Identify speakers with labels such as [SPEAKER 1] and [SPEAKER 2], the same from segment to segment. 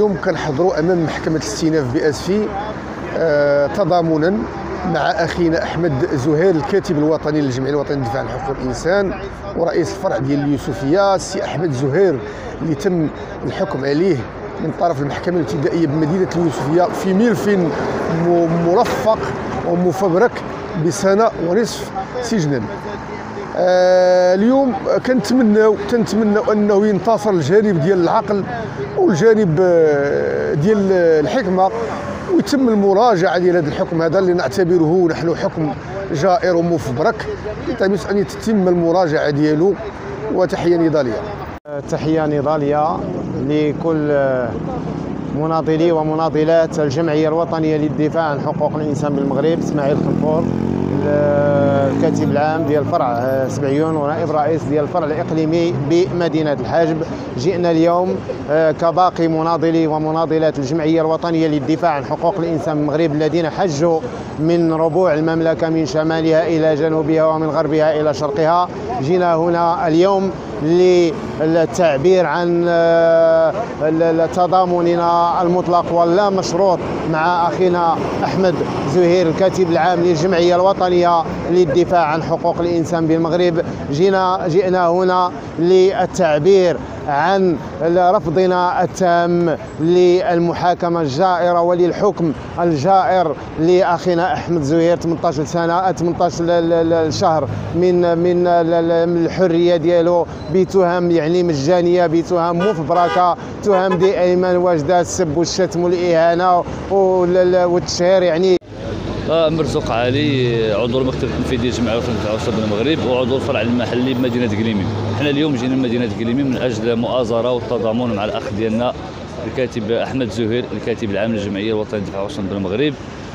[SPEAKER 1] اليوم كنحضروا امام محكمه الاستئناف باسفي تضامنا مع اخينا احمد زهير الكاتب الوطني للجمعيه الوطنيه للدفاع عن حقوق الانسان ورئيس الفرع ديال اليوسفيه. السي احمد زهير اللي تم الحكم عليه من طرف المحكمه الابتدائيه بمدينه اليوسفيه في ملف مرفق ومفبرك بسنه ونصف سجنا. اليوم كنتمناو انه ينتصر الجانب ديال العقل والجانب ديال الحكمه ويتم المراجعه ديال هذا الحكم هذا اللي نعتبره نحن حكم جائر ومفبرك، يلتمس ان تتم المراجعه ديالو. وتحيه نضاليه.
[SPEAKER 2] تحيه نضاليه لكل مناضلي ومناضلات الجمعيه الوطنيه للدفاع عن حقوق الانسان بالمغرب. اسماعيل خنفور الكاتب العام ديال فرع سبعيون ونائب رئيس ديال الفرع الاقليمي بمدينه الحاجب. جئنا اليوم كباقي مناضلي ومناضلات الجمعيه الوطنيه للدفاع عن حقوق الانسان بالمغرب الذين حجوا من ربوع المملكه من شمالها الى جنوبها ومن غربها الى شرقها. جينا هنا اليوم للتعبير عن تضامننا المطلق واللا مشروط مع اخينا احمد زهير الكاتب العام للجمعيه الوطنيه للدفاع عن حقوق الانسان بالمغرب. جئنا هنا للتعبير عن رفضنا التام للمحاكمه الجائره وللحكم الجائر لاخينا احمد زهير 18 شهر من الحريه ديالو بتهم يعني مجانيه، بتهم مفبركه، تهم دائما واجده السب والشتم والاهانه والتشهير. يعني
[SPEAKER 3] مرزوق علي، عضو المكتب التنفيذي للجمعيه الوطنيه للدفاع عن حقوق الانسان بالمغرب وعضو الفرع المحلي بمدينه قليمين. حنا اليوم جينا لمدينه قليمين من اجل مؤازره والتضامن مع الاخ ديالنا الكاتب احمد زهير الكاتب العام للجمعيه الوطنيه للدفاع عن حقوق الانسان بالمغرب.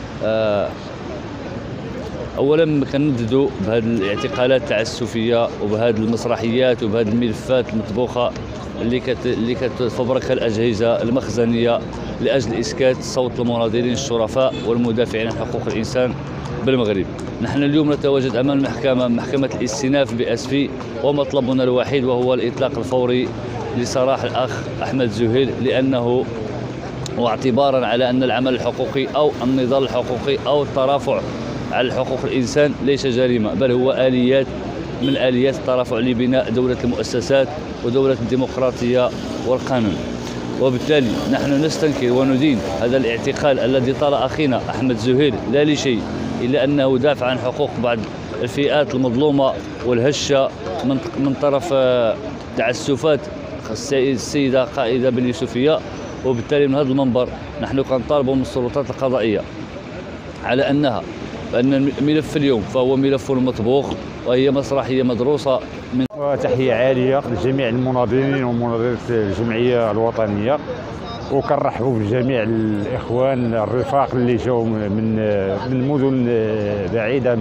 [SPEAKER 3] اولا كنددوا بهذه الاعتقالات التعسفيه وبهذه المسرحيات وبهذه الملفات المطبوخه اللي كتفبركها الاجهزه المخزنيه لاجل اسكات صوت المناضلين الشرفاء والمدافعين عن حقوق الانسان بالمغرب. نحن اليوم نتواجد امام محكمه الاستئناف باسفي، ومطلبنا الوحيد وهو الاطلاق الفوري لسراح الاخ احمد زهير، لانه واعتبارا على ان العمل الحقوقي او النضال الحقوقي او الترافع على حقوق الانسان ليس جريمه، بل هو اليات من اليات الترافع لبناء دوله المؤسسات ودوله الديمقراطيه والقانون. وبالتالي نحن نستنكر وندين هذا الاعتقال الذي طال اخينا احمد زهير لا لشيء الا انه دافع عن حقوق بعض الفئات المظلومه والهشه من طرف تعسفات السيده قائده باليوسفيه. وبالتالي من هذا المنبر نحن كنطالبوا من السلطات القضائيه على بأن الملف اليوم فهو ملف مطبوخ وهي مسرحيه مدروسه.
[SPEAKER 4] وتحيه عاليه لجميع المناضلين ومناضلات الجمعيه الوطنيه، وكنرحبوا بجميع الاخوان الرفاق اللي جاوا من مدن بعيده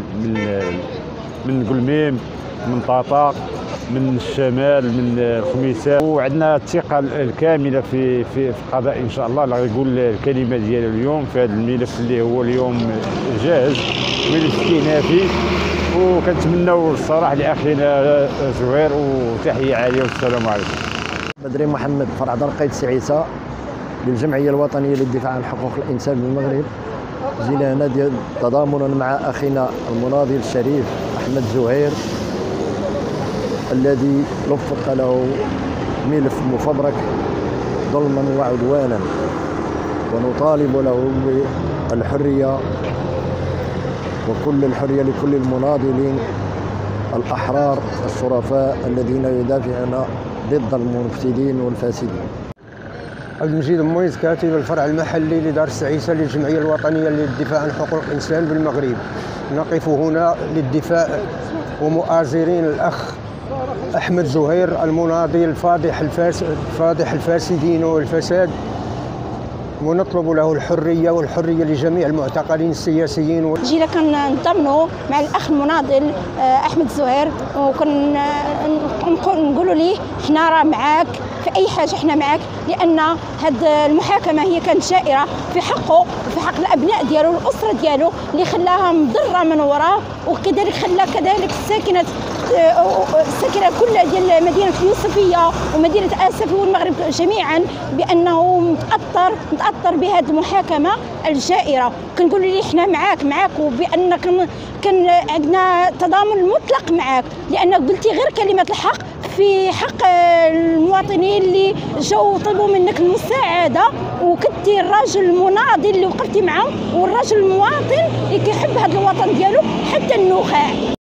[SPEAKER 4] من قلميم، من طاطا، من الشمال، من الخميسات. وعندنا الثقه الكامله في القضاء ان شاء الله اللي غيقول الكلمه ديالو اليوم في هذا الملف اللي هو اليوم جاهز ملف استئنافي. وكنتمناو الصراحه لاخينا زهير. وتحيه عاليه والسلام عليكم.
[SPEAKER 5] بدري محمد، فرع دار قايد سي عيسى للجمعيه الوطنيه للدفاع عن حقوق الانسان بالمغرب. جينا هنا تضامنا مع اخينا المناضل الشريف احمد زهير الذي لفق له ملف مفبرك ظلما وعدوانا، ونطالب له بالحريه وكل الحريه لكل المناضلين الاحرار الشرفاء الذين يدافعون ضد المفسدين والفاسدين.
[SPEAKER 1] عبد المجيد مويز، كاتب الفرع المحلي لدار السعيسه للجمعيه الوطنيه للدفاع عن حقوق الانسان بالمغرب. نقف هنا للدفاع ومؤازرين الاخ احمد زهير المناضل الفاضح الفاسدين والفساد، ونطلب له الحريه والحريه لجميع المعتقلين السياسيين.
[SPEAKER 6] جينا كنضمنوا مع الاخ المناضل احمد زهير، ونقولوا ليه حنا راه معاك في اي حاجه، حنا معاك، لان هذه المحاكمه هي كانت جائره في حقه وفي حق الابناء ديالو والاسره ديالو اللي خلاها مضره من وراه، وكذلك خلى كذلك الساكنه الساكنه كل ديال مدينه اليوسفيه ومدينه اسفي والمغرب جميعا بانه متاثر بهذه المحاكمه الجائره. كنقول لي حنا معاك وبان كان عندنا تضامن مطلق معاك، لان قلتي غير كلمه الحق في حق المواطنين اللي جاوا طلبوا منك المساعده، وكنتي الراجل المناضل اللي وقفتي معاهم والراجل المواطن اللي كيحب هذا الوطن ديالو حتى النخاع.